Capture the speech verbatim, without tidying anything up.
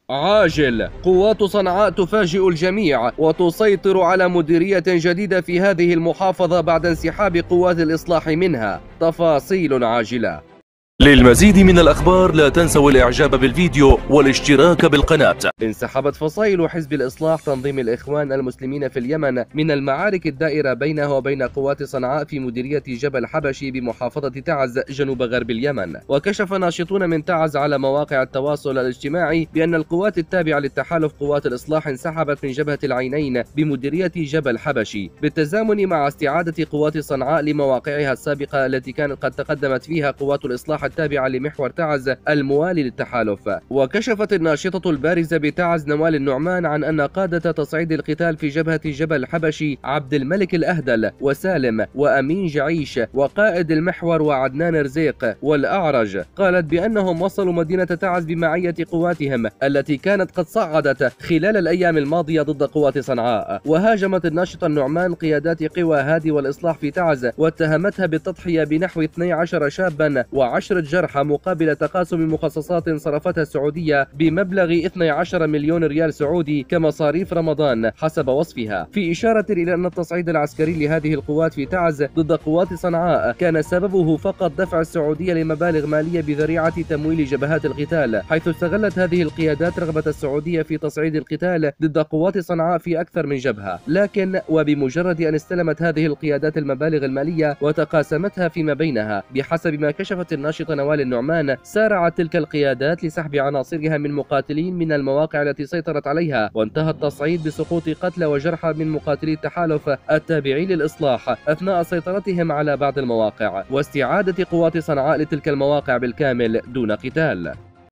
عاجل: قوات صنعاء تفاجئ الجميع وتسيطر على مديرية جديدة في هذه المحافظة بعد انسحاب قوات الإصلاح منها. تفاصيل عاجلة. للمزيد من الأخبار لا تنسوا الإعجاب بالفيديو والاشتراك بالقناة. انسحبت فصائل حزب الإصلاح تنظيم الإخوان المسلمين في اليمن من المعارك الدائرة بينه وبين قوات صنعاء في مديرية جبل حبشي بمحافظة تعز جنوب غرب اليمن. وكشف ناشطون من تعز على مواقع التواصل الاجتماعي بأن القوات التابعة للتحالف قوات الإصلاح انسحبت من جبهة العينين بمديرية جبل حبشي بالتزامن مع استعادة قوات صنعاء لمواقعها السابقة التي كانت قد تقدمت فيها قوات الإصلاح التابعة لمحور تعز الموالي للتحالف. وكشفت الناشطة البارزة بتعز نوال النعمان عن أن قادة تصعيد القتال في جبهة جبل حبشي عبد الملك الأهدل وسالم وأمين جعيش وقائد المحور وعدنان رزيق والأعرج قالت بأنهم وصلوا مدينة تعز بمعية قواتهم التي كانت قد صعدت خلال الأيام الماضية ضد قوات صنعاء. وهاجمت الناشطة النعمان قيادات قوى هادي والإصلاح في تعز واتهمتها بالتضحية بنحو اثني عشر شابا وعشرة جرحى مقابل تقاسم مخصصات صرفتها السعودية بمبلغ اثني عشر مليون ريال سعودي كمصاريف رمضان حسب وصفها، في إشارة إلى أن التصعيد العسكري لهذه القوات في تعز ضد قوات صنعاء كان سببه فقط دفع السعودية لمبالغ مالية بذريعة تمويل جبهات القتال، حيث استغلت هذه القيادات رغبة السعودية في تصعيد القتال ضد قوات صنعاء في أكثر من جبهة. لكن وبمجرد أن استلمت هذه القيادات المبالغ المالية وتقاسمتها فيما بينها بحسب ما كشفت الناشطة نوال النعمان، سارعت تلك القيادات لسحب عناصرها من مقاتلين من المواقع التي سيطرت عليها، وانتهى التصعيد بسقوط قتلى وجرحى من مقاتلي التحالف التابعين للإصلاح أثناء سيطرتهم على بعض المواقع واستعادة قوات صنعاء لتلك المواقع بالكامل دون قتال.